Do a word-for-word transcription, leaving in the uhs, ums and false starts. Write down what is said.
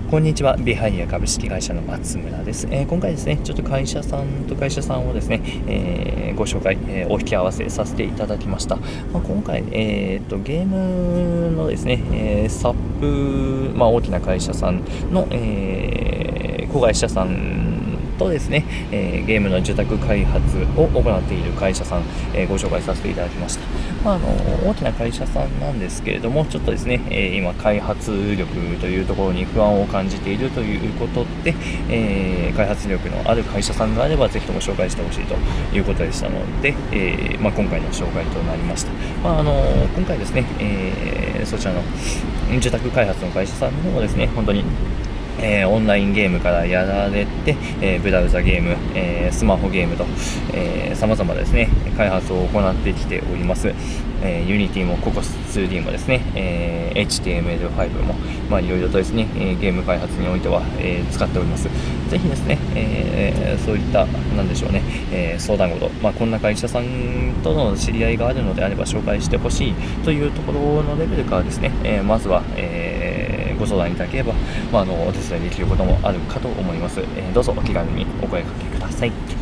こんにちは。ビハイア株式会社の松村です。えー、今回ですね、ちょっと会社さんと会社さんをですね、えー、ご紹介、えー、お引き合わせさせていただきました。まあ、今回、えーと、ゲームのですね、えー、サップ、まあ、大きな会社さんの、えー、子会社さんとですね、えー、ゲームの受託開発を行っている会社さん、えー、ご紹介させていただきました。まあ、あの大きな会社さんなんですけれども、ちょっとですね、えー、今開発力というところに不安を感じているということで、えー、開発力のある会社さんがあればぜひとも紹介してほしいということでしたので、えーまあ、今回の紹介となりました。まあ、あの今回ですね、えー、そちらの受託開発の会社さんの方もですね、本当にえー、オンラインゲームからやられて、えー、ブラウザゲーム、えー、スマホゲームと、えー、様々ですね、開発を行ってきております。えー、Unity も ココスツーディー もですね、えー、エイチティーエムエルファイブ も、まあ、いろいろとですね、えー、ゲーム開発においては、えー、使っております。ぜひですね、えー、そういった、なんでしょうね、えー、相談事、まあ、こんな会社さんとの知り合いがあるのであれば紹介してほしいというところのレベルからですね、えー、まずは、えー、ご相談いただければ、まあ、あのお手伝いできることもあるかと思います。えー、どうぞお気軽にお声掛けください。